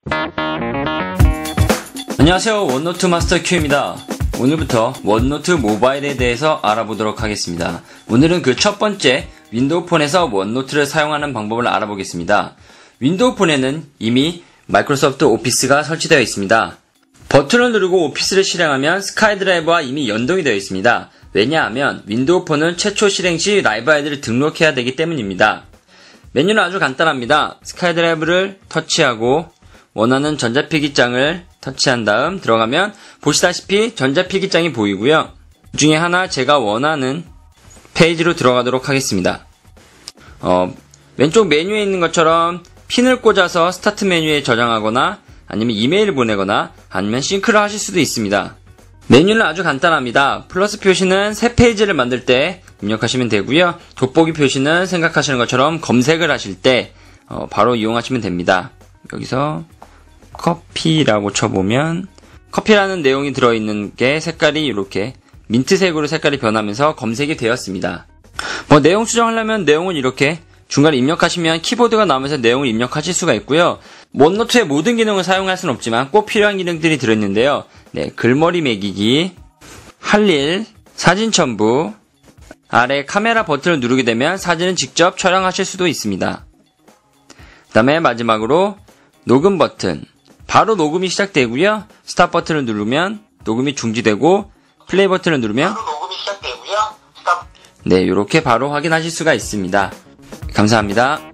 안녕하세요, 원노트 마스터 Q입니다. 오늘부터 원노트 모바일에 대해서 알아보도록 하겠습니다. 오늘은 그 첫 번째 윈도우 폰에서 원노트를 사용하는 방법을 알아보겠습니다. 윈도우 폰에는 이미 마이크로소프트 오피스가 설치되어 있습니다. 버튼을 누르고 오피스를 실행하면 스카이드라이브와 이미 연동이 되어 있습니다. 왜냐하면 윈도우 폰은 최초 실행 시 라이브 아이디를 등록해야 되기 때문입니다. 메뉴는 아주 간단합니다. 스카이드라이브를 터치하고 원하는 전자필기장을 터치한 다음 들어가면 보시다시피 전자필기장이 보이고요. 그 중에 하나 제가 원하는 페이지로 들어가도록 하겠습니다. 왼쪽 메뉴에 있는 것처럼 핀을 꽂아서 스타트 메뉴에 저장하거나 아니면 이메일을 보내거나 아니면 싱크를 하실 수도 있습니다. 메뉴는 아주 간단합니다. 플러스 표시는 새 페이지를 만들 때 입력하시면 되고요. 돋보기 표시는 생각하시는 것처럼 검색을 하실 때 바로 이용하시면 됩니다. 여기서 커피라고 쳐보면 커피라는 내용이 들어있는 게 색깔이 이렇게 민트색으로 색깔이 변하면서 검색이 되었습니다. 내용 수정하려면 내용은 이렇게 중간에 입력하시면 키보드가 나오면서 내용을 입력하실 수가 있고요. 원노트의 모든 기능을 사용할 수는 없지만 꼭 필요한 기능들이 들어있는데요. 글머리 매기기, 할 일, 사진 첨부, 아래 카메라 버튼을 누르게 되면 사진을 직접 촬영하실 수도 있습니다. 그 다음에 마지막으로 녹음 버튼, 바로 녹음이 시작되고요. 스탑 버튼을 누르면 녹음이 중지되고 플레이 버튼을 누르면 바로 녹음이 시작되고요. 스탑. 이렇게 바로 확인하실 수가 있습니다. 감사합니다.